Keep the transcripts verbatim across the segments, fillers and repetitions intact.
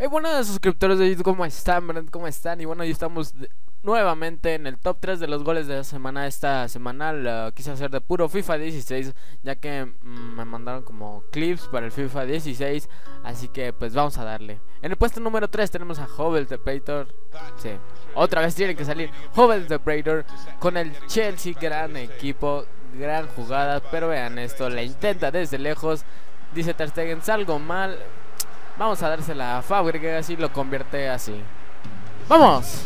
Hey, bueno, suscriptores de YouTube, ¿cómo están? ¿Cómo están? Y bueno, hoy estamos de, nuevamente en el top tres de los goles de la semana. Esta semana uh, quise hacer de puro FIFA dieciséis, ya que mm, me mandaron como clips para el FIFA dieciséis. Así que pues vamos a darle. En el puesto número tres tenemos a Hobel the Praetor. Sí, otra vez tiene que salir Hobel the Praetor con el Chelsea, gran equipo, gran jugada. Pero vean esto, la intenta desde lejos. Dice Ter Stegen, salgo mal. Vamos a dársela a Fabregas y lo convierte así. ¡Vamos!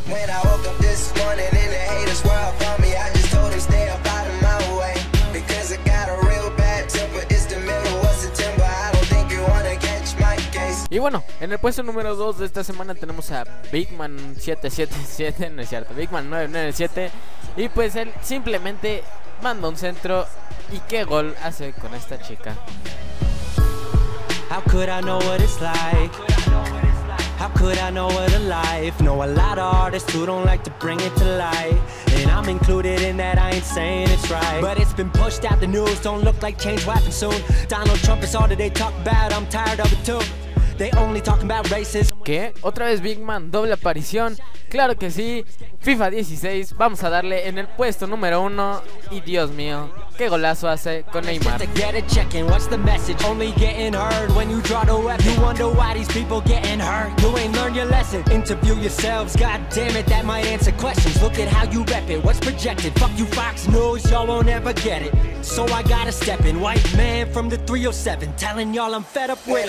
Y bueno, en el puesto número dos de esta semana tenemos a Bigman siete siete siete, no es cierto, Bigman nueve nueve siete. Y pues él simplemente manda un centro. ¿Y qué gol hace con esta chica? How could I know what it's like? How could I know what a life? Know a lot of artists who don't like to bring it to light, and I'm included in that, I ain't saying it's right, but it's been pushed out the news, don't look like change will happen soon. Donald Trump is all that they talk about, I'm tired of it too. They only talking about racism. ¿Qué? ¿Otra vez Bigman? ¿Doble aparición? Claro que sí. FIFA dieciséis, vamos a darle en el puesto número uno. Y Dios mío, qué golazo hace con Neymar. So I gotta step in, white man from the three oh seven, telling y'all I'm fed up with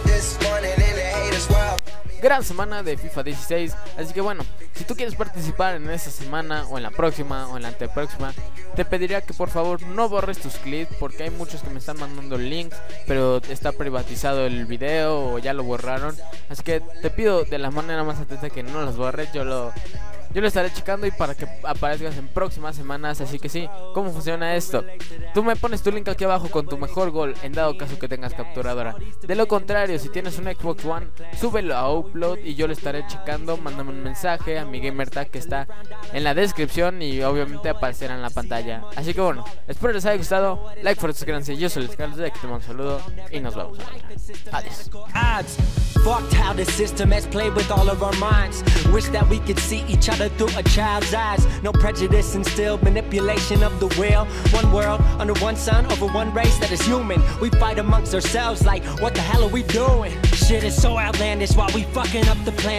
it. Gran semana de FIFA dieciséis, así que bueno, si tú quieres participar en esta semana o en la próxima o en la antepróxima, te pediría que por favor no borres tus clips, porque hay muchos que me están mandando links, pero está privatizado el video o ya lo borraron. Así que te pido de la manera más atenta que no los borres, yo lo... Yo lo estaré checando y para que aparezcas en próximas semanas. Así que sí, ¿cómo funciona esto? Tú me pones tu link aquí abajo con tu mejor gol, en dado caso que tengas capturadora. De lo contrario, si tienes un Xbox One, súbelo a Upload y yo lo estaré checando. Mándame un mensaje a mi gamertag que está en la descripción y obviamente aparecerá en la pantalla. Así que bueno, espero les haya gustado. Like, for suscríbanse. Yo soy Luis Carlos, de aquí te mando un saludo y nos vemos. Adiós. Fucked how the system has played with all of our minds. Wish that we could see each other through a child's eyes. No prejudice instilled, manipulation of the will. One world, under one sun, over one race that is human. We fight amongst ourselves like, what the hell are we doing? Shit is so outlandish while we fucking up the planet.